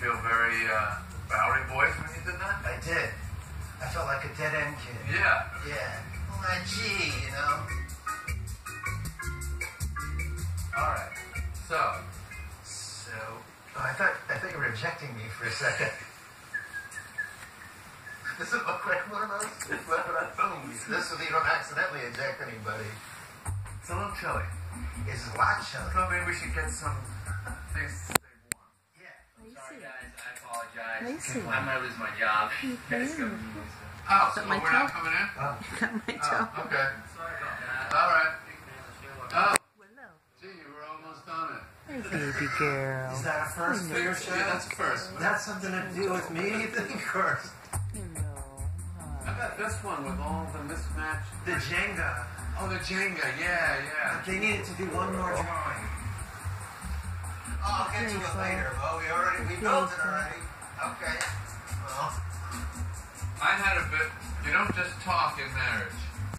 feel very Bowery Boys when you did that? I did. I felt like a dead-end kid. Yeah. Yeah. Well, gee, you know. All right. So, I thought you were rejecting me for a second. Does it look like one of those? It's like what I filmed. This so you don't accidentally eject anybody. it's a little chilly. It's a lot chilly. So maybe we should get some things to stay warm. Yeah. Sorry guys, I apologize. Lacy. I might lose my job. Guys, go. Oh, so Is that my we're not toe? coming in? Got my toe. Oh, okay. Sorry about that. All right. Oh, Willow. gee, you were almost on it. Hey, baby girl. Is that a first for your show? Yeah, that's the first. That's something to do with me, you think, or Hello. I got this one with all the mismatched. the Jenga? Oh, the Jenga. Yeah, yeah. They needed to do one more drawing. Oh, I'll get to it later. Well, we built it already. Okay. Well, I had a bit. You don't just talk in marriage.